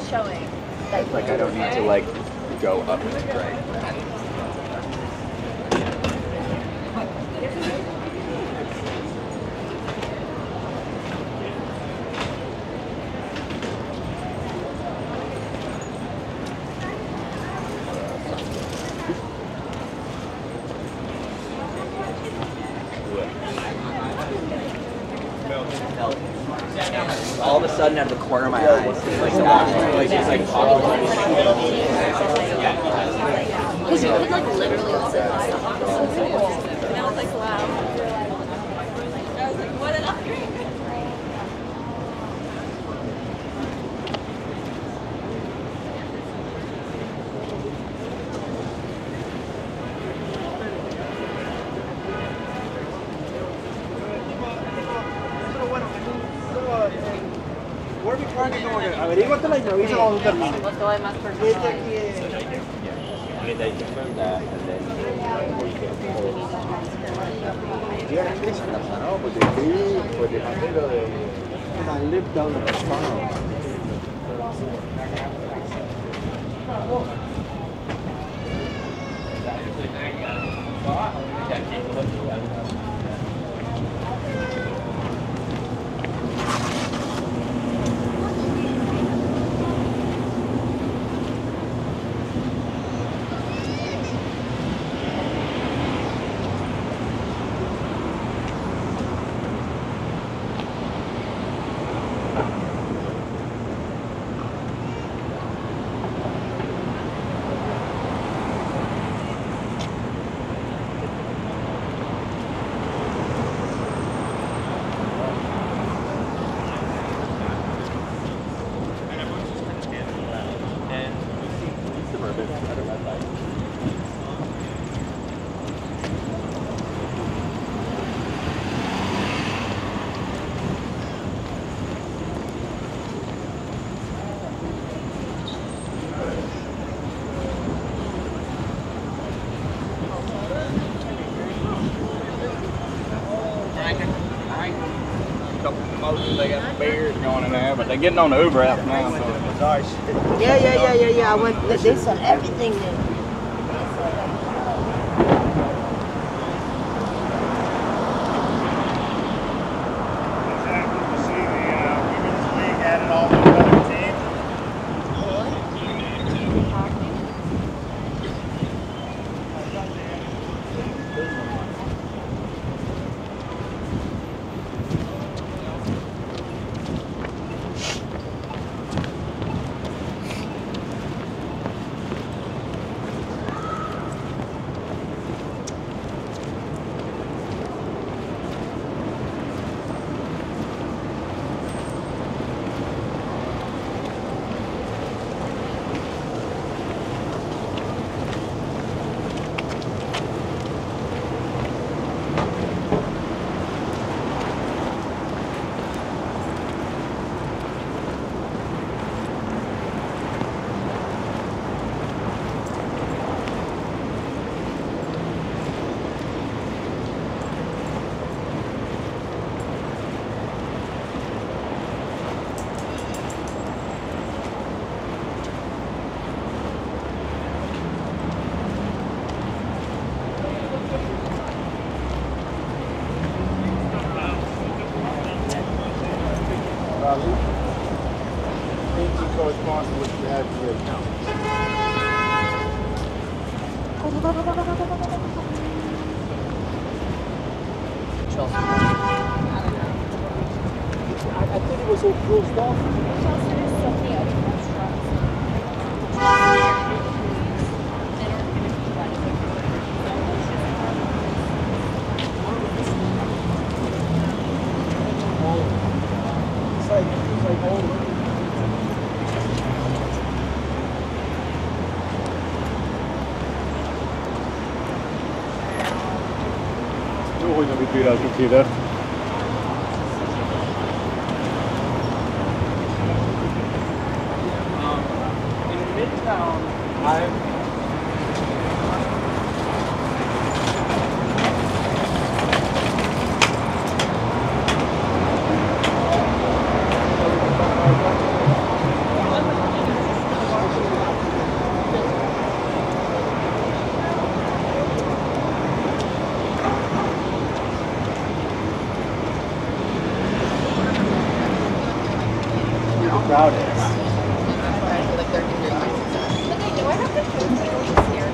showing. Like I don't need to like go up and right. All of a sudden, out of the corner of my eyes, it's like Because you could like literally sit and stuff. So cool. And I was like, wow. I was like, what an upgrade. Averíguate la improviso cuando termine. Todo hay más personal. They got beers going in there, but they're getting on the Uber app now. So. Yeah. I went. They sell everything there. Corresponds to what you have in your account. I think it was all closed off. Chelsea is so many other restaurants. It's like old. Oj, när vi blir allt tider. In Midtown, I've crowd is. But they know I have the food, but we're just here.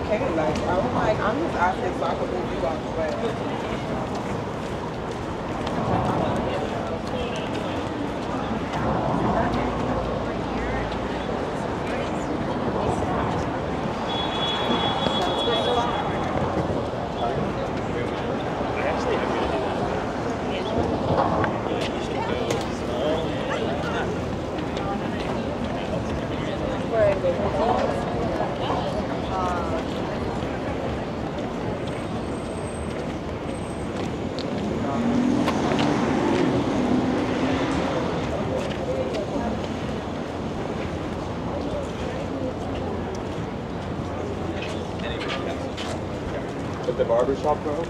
okay. Like, I'm just asking so I can move you out the way. At the barber shop though?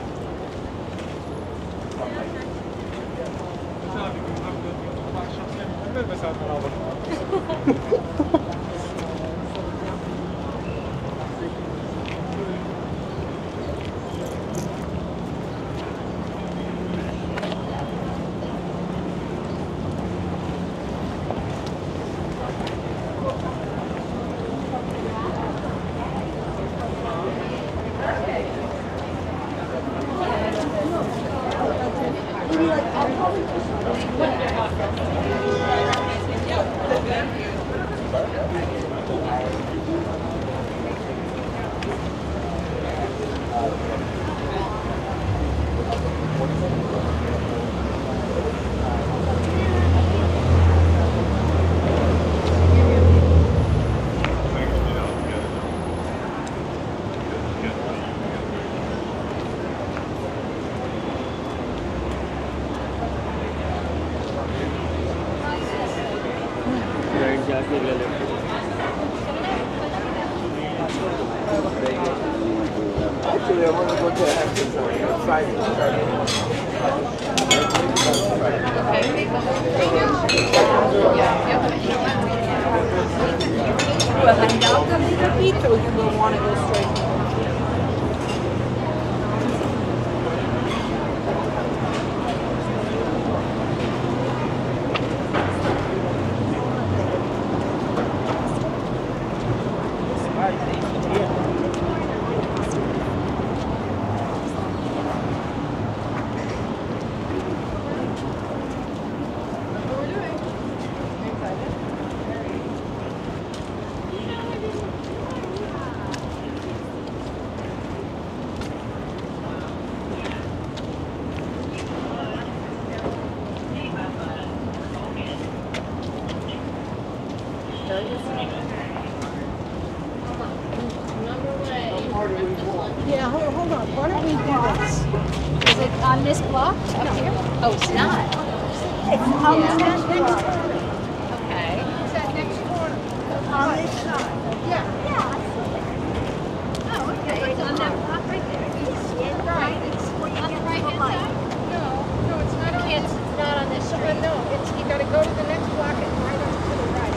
Actually, I want to go to Hamptons on Friday. Well, I doubt that you can beat through. You will want to go straight. Yeah, hold on. Why don't we do this? Is it on this block up here? Oh, it's not. It's on Yeah. this corner. Okay. It's that next corner. On this side. Yeah. Oh, okay. It's on that block right there. Right. It's where you On the get right to the hand light. side? No, it's not on It's not on this side. No, it's, you gotta go to the next block and right on to the right.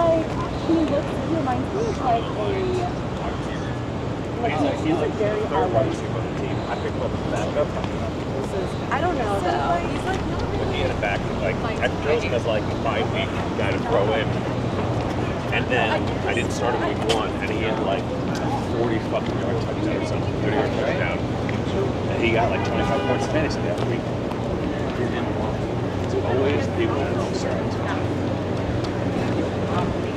like, he reminds me of like He's like very high level on the team. I picked him up as a backup. I don't know though. He's like not When he had a back, like I chose him as like a 5-week guy to throw in. And then I didn't start him week 1, and he had like 40 fucking yard touchdown or something, 30 yard touchdown. And he got like 25 points of fantasy that week. It's always people on both sides.